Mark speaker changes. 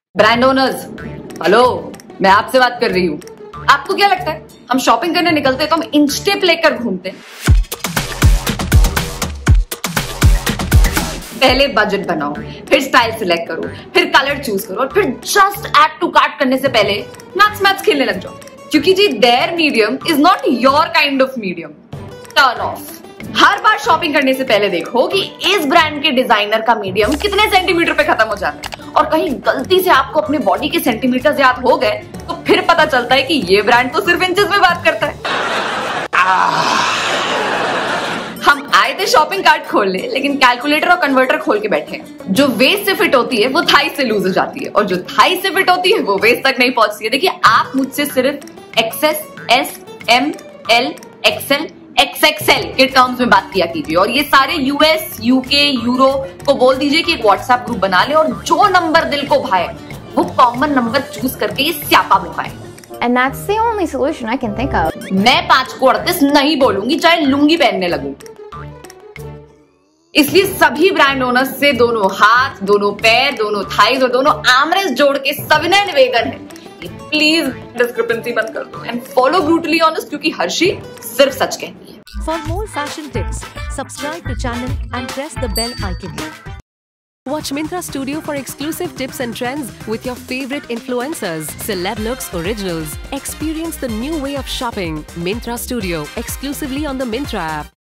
Speaker 1: Brand owners, hello, मैं आपसे बात कर रही हूँ। आपको क्या लगता है हम शॉपिंग करने निकलते हैं तो हम इंस्टेप लेकर घूमते हैं? पहले बजट बनाओ, फिर स्टाइल सिलेक्ट करो, फिर कलर चूज करो और फिर जस्ट ऐड टू कार्ट करने से पहले मैथ्स खेलने लग जाओ, क्योंकि जी there medium is not your kind of medium. Turn off. हर बार शॉपिंग करने से पहले देखो कि इस ब्रांड के डिजाइनर का मीडियम कितने सेंटीमीटर पे खत्म हो जाता है, और कहीं गलती से आपको अपने बॉडी के सेंटीमीटर याद हो गए तो फिर पता चलता है कि ये ब्रांड तो सिर्फ इंचेस में बात करता है। हम आए थे शॉपिंग कार्ट खोलने, लेकिन कैलकुलेटर और कन्वर्टर खोल के बैठे हैं। जो वेस्ट से फिट होती है वो थाई से लूज हो जाती है, और जो थाई से फिट होती है वो वेस्ट तक नहीं पहुंचती है। देखिए, आप मुझसे सिर्फ XS, S, M, L, XL, XXL के टर्म्स में बात किया कीजिए, और ये सारे यूएस, यूके, यूरो को बोल दीजिए कि एक व्हाट्सएप ग्रुप बना ले, और जो नंबर दिल को भाए वो कॉमन नंबर चूज करके ये स्यापा बुकाए।
Speaker 2: And that's the only solution I can think of.
Speaker 1: मैं 5 को 38 नहीं बोलूंगी, चाहे लुंगी पहनने लगूं। इसलिए सभी ब्रांड ओनर्स से दोनों हाथ, दोनों पैर, दोनों थाइज और दोनों आर्मरेस्ट जोड़ के सविनय निवेदन है कि प्लीज डिस्क्रिपेंसी बंद कर दो एंड फॉलो ब्रूटली ऑनेस्ट, क्योंकि हर्षी सिर्फ सच कहती है।
Speaker 3: For more fashion tips, subscribe to channel and press the bell icon. Watch Myntra Studio for exclusive tips and trends with your favorite influencers, celeb looks, originals. Experience the new way of shopping. Myntra Studio, exclusively on the Myntra app.